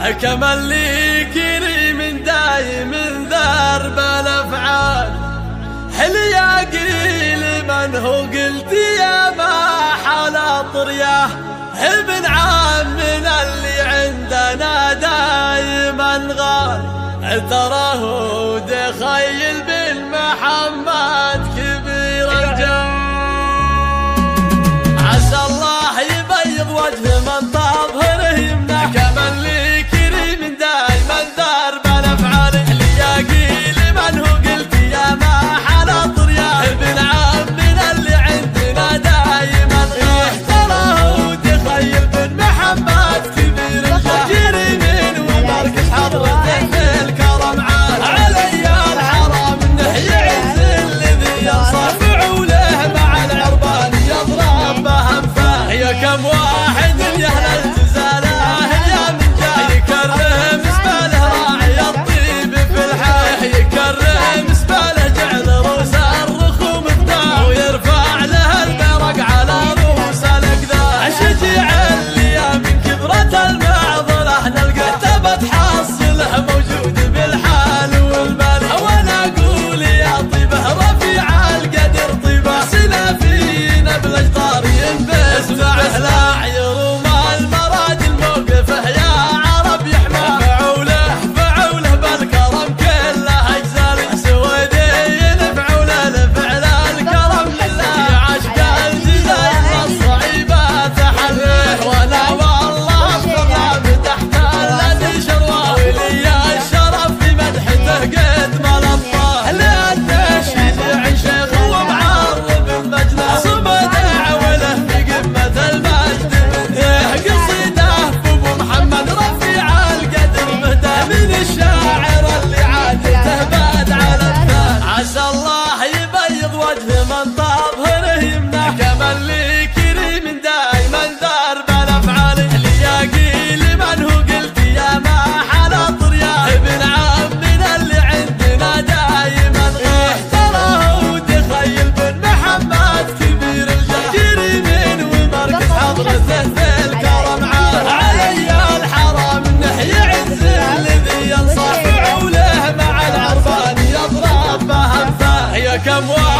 كمن لي كريم دايم ذرب الافعال. حل يا قيل من هو قلت يا ما حلا طرياه، ابن عمنا اللي عندنا دايما غال. تراه دخيل بن محمد كبير الجو، عسى الله يبيض وجه من طابه يمنح. كمن لي كريم دايما ذرب الافعال. اللي يا قيل من هو قلت يا ما حلا طرياه، ابن عمنا اللي عندنا دايما غال. تراه دخيل بن محمد كبير الجو، كريمين ومركز حضرته في الكرم عال. علي الحرام انه يعز الذي ينصف عوله مع العربان يضرب بهم. يا كم واحد يهل الجزاله يا من جاي يكرم سباله راعي الطيب في الحال. يكرم سباله جعل روس الرخوم فتاه، ويرفع له البرق على روس الاقدار. شجيع اللي من كبرة المعضله نلقى تبت حصله موجود بالحال والمال. وانا اقول يا طيبه رفيع القدر طيبه، سنا فينا بالاجدار ينبس معه. يروم المراد الموقفه يا عرب يحمى، فعوله بالكرم كله اجزال. سويدين فعوله لفعل الكرم لله، يا عشق الجزائر الصعيبه تحله. وانا والله افخر تحت الذي شروه، ولي الشرف في مدحته قد ما لطاه. لان الشجاع شيخ ومعرب المجنى، صمد عوله في قمه المجد. قصيده ابو محمد رفيع القدر مهدى، من الشاعر اللي عادته باد على الثان. عسى الله يبيض وجه من طابه يمنح. كمن لي كريم دايما ذرب الافعال. اللي يا قيل من هو قلت يا ما حلا طرياه، ابن عمنا اللي عندنا دايما غال. تراه دخيل بن محمد كبير الجو، كريمين ومركز حضرته في الكرم عال. علي الحرام انه يعز الذي ينصف عوله مع العربان يضرب بهم. يا كم